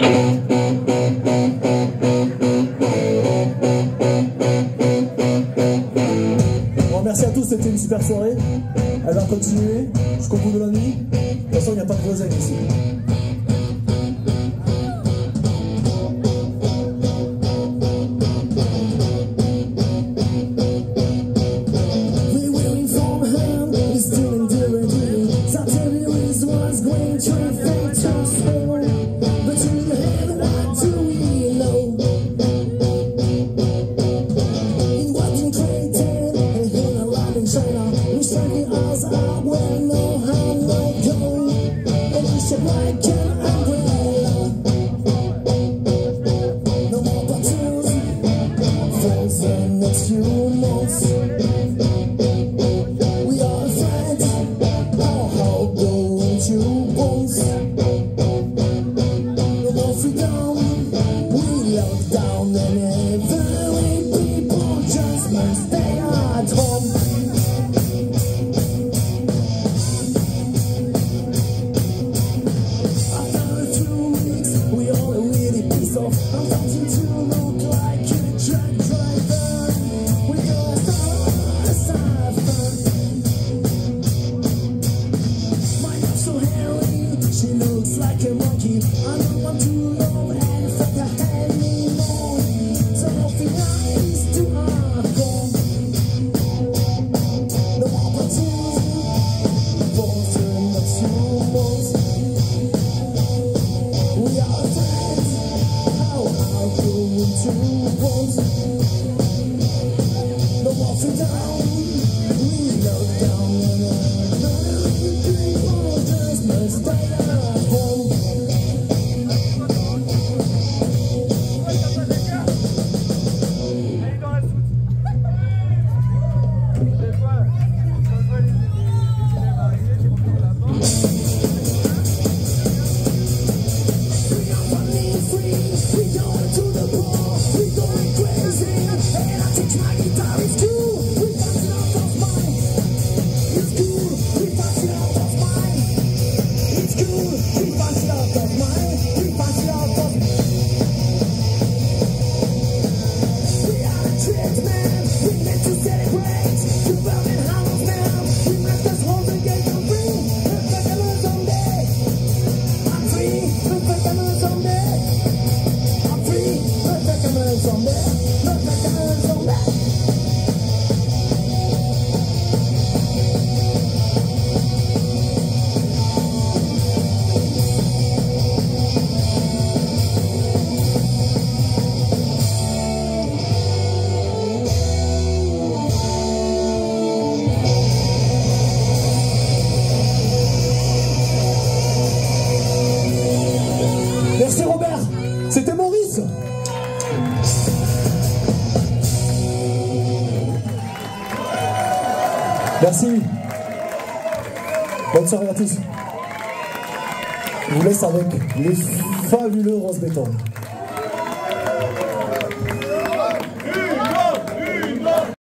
Bon, merci à tous, c'était une super soirée. Elle va continuer jusqu'au bout de la nuit. De toute façon, il n'y a pas de voisins ici. Merci Robert, c'était Maurice. Merci. Bonne soirée à tous. Je vous laisse avec les fabuleux Rose Béton.